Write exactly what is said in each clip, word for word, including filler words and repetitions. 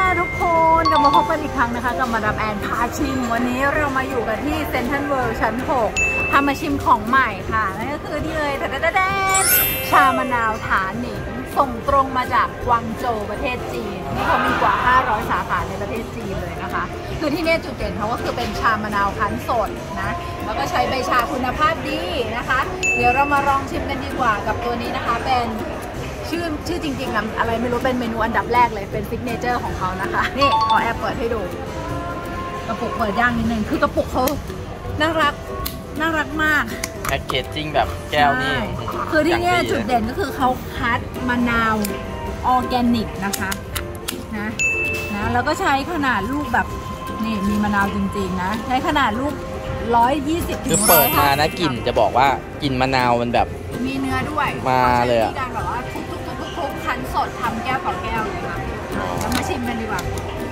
ทุกคนกลับมาพบกันอีกครั้งนะคะกับมาดามแอนพาชิมวันนี้เรามาอยู่กันที่เซ็นทรัลเวิลด์ชั้นหกพามาชิมของใหม่ค่ะนั่นก็คือนี่เลยแต่แต่ชามะนาวถาหนิงส่งตรงมาจากกวางโจวประเทศจีนนี่เขามีกว่าห้าร้อยสาขาในประเทศจีนเลยนะคะคือที่นี่จุดเด่นเขาก็คือเป็นชามะนาวคั้นสดนะแล้วก็ใช้ใบชาคุณภาพดีนะคะเดี๋ยวเรามาลองชิมกันดีกว่ากับตัวนี้นะคะเป็นชื่อชื่อจริงๆนะอะไรไม่รู้เป็นเมนูอันดับแรกเลยเป็นซิกเนเจอร์ของเขานะคะนี่ขอแอบเปิดให้ดูกระปุกเปิดย่างนิดนึงคือกระปุกเขาน่ารักน่ารักมากแพ็กเกจจิ้งแบบแก้วนี่คือที่นี่จุดเด่นก็คือเขาคัดมะนาวออร์แกนิกนะคะนะนะแล้วก็ใช้ขนาดลูกแบบนี่มีมะนาวจริงๆนะใช้ขนาดลูกร้อยยี่สิบถึงคือเปิดมานะกลิ่นจะบอกว่ากลิ่นมะนาวมันแบบมีเนื้อด้วยมาเลยอะการแบบว่าทุกๆๆๆคั้นสดทำแก้วต่อแก้วเลยค่ะเรามาชิมกันดีกว่า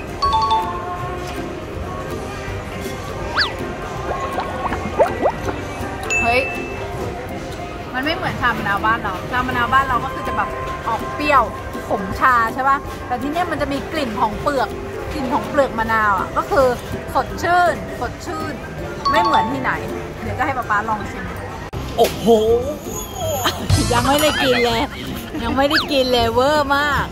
เฮ้ยมันไม่เหมือนชามะนาวบ้านเราชามะนาวบ้านเราก็คือจะแบบออกเปรี้ยวขมชาใช่ป่ะแต่ที่นี่มันจะมีกลิ่นของเปลือกกลิ่นของเปลือกมะนาวอ่ะก็คือสดชื่นสดชื่นไม่เหมือนที่ไหนเดี๋ยวก็ให้ป๊าป๊าลองชิมโอ้โหยังไม่ได้กินเลยยังไม่ได้กินเลยเวอร์มาก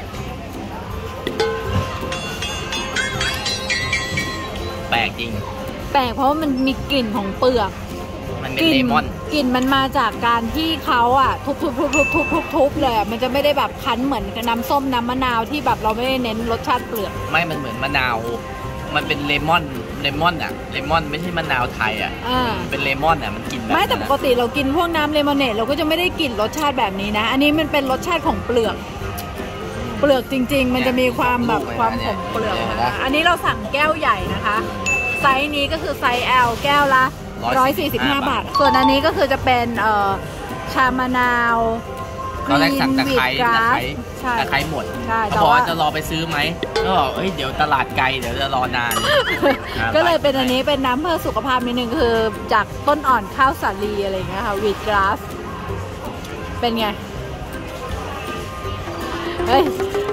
แปลกจริงแปลกเพราะว่ามันมีกลิ่นของเปลือกมันเป็นเลมอนกลิ่นมันมาจากการที่เขาอ่ะทุบทุบทุบทุบทุบทุบทุบเลยมันจะไม่ได้แบบคั้นเหมือนน้ำส้มน้ำมะนาวที่แบบเราไม่ได้เน้นรสชาติเปลือกไม่มันเหมือนมะนาวมันเป็นเลมอนเลมอนอ่ะเลมอนไม่ใช่มะนาวไทยอ่ะเป็นเลมอนอ่ะมันกินแบบไม่แต่ปกติเรากินพวกน้ำเลมอนเนดเราก็จะไม่ได้กลิ่นรสชาติแบบนี้นะอันนี้มันเป็นรสชาติของเปลือกเปลือกจริงๆมันจะมีความแบบความขมเปลือกนะคะอันนี้เราสั่งแก้วใหญ่นะคะไซส์นี้ก็คือไซส์ แอล แก้วละหนึ่งร้อยสี่สิบห้าบาทส่วนอันนี้ก็คือจะเป็นเอ่อชามะนาวตอนแรกสั่งตะไคร้ตะไคร้ตะไคร้หมดเขาบอกว่าจะรอไปซื้อไหมก็บอกเฮ้ยเดี๋ยวตลาดไกลเดี๋ยวจะรอนานก็เลยเป็นอันนี้เป็นน้ำเพื่อสุขภาพนิดนึงคือจากต้นอ่อนข้าวสาลีอะไรอย่างเงี้ยค่ะวีทกราสเป็นไงเฮ้ย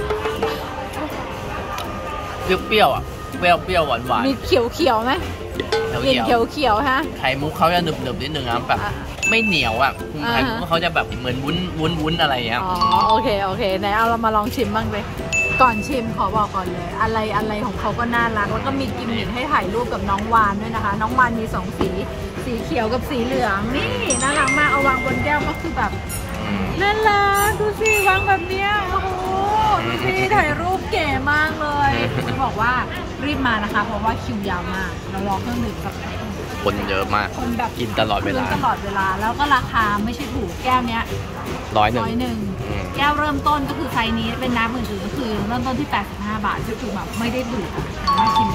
เปรี้ยวอ่ะเปรี้ยวเปรี้ยวหวานหวานมีเขียวเขียวไหมกลิ่นเขียวเขียวฮะไข่มุกเขาจะหนึบหนึบนิดนึงนะแบบไม่เหนียวอ่ะไข่มุกเขาจะแบบเหมือนวุ้นวุ้นวุ้นอะไรอย่างเงี้ยอ๋อโอเคโอเคไหนเอาเรามาลองชิมบ้างเลยก่อนชิมขอบอกก่อนเลยอะไรอะไรของเขาก็น่ารักแล้วก็มีกิมมิคให้ถ่ายรูปกับน้องวานด้วยนะคะน้องวานมีสองสีสีเขียวกับสีเหลืองนี่น่ารักมากเอาวางบนแก้วก็คือแบบน่ารักดูสิวางแบบเนี้ยโอ้โหดูสิถ่ายรูปเก๋มากเลยจะบอกว่ารีบมานะคะเพราะว่าคิวยาวมากเรารอเครื่องดื่มสักคนเยอะมากคนแบบกินตลอดเวลาตลอดเวลาแล้วก็ราคาไม่ใช่ถูกแก้วเนี้ยร้อยหนึ่งร้อยหนึ่งแก้วเริ่มต้นก็คือไซส์นี้เป็นน้ำอื่นๆก็คือเริ่มต้นที่แปดสิบห้าบาทก็คือแบบไม่ได้ถูกน่าชิม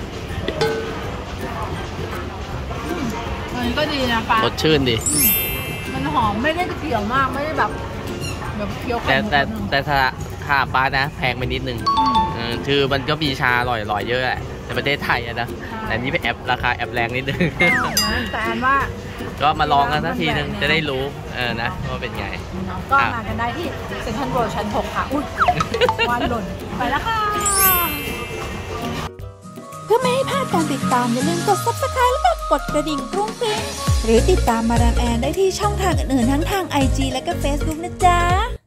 มันก็ดีนะป้ารสชื่นดีมันหอมไม่ได้เขียวมากไม่ได้แบบแบบเคี้ยวแต่แต่แต่ถ้าค่าป้านะแพงไปนิดนึงคือมันก็มีชาอร่อยๆเยอะแหละในประเทศไทยนะแต่นี่เป็นแอปราคาแอปแรงนิดนึงแต่อันว่าก็มาลองกันสักทีนึงจะได้รู้เออนะว่าเป็นไงก็มากันได้ที่เซ็นทรัลเวิลด์ชั้นหกค่ะอุ้ยวันหล่นไปแล้วค่ะเพื่อไม่ให้พลาดการติดตามอย่าลืมกด ซับสไครบ์ และกดกระดิ่งกรุ้งกริ้งหรือติดตามมาดามแอนได้ที่ช่องทางอื่นๆทั้งทาง ไอ จี และก็ เฟซบุ๊ก นะจ๊ะ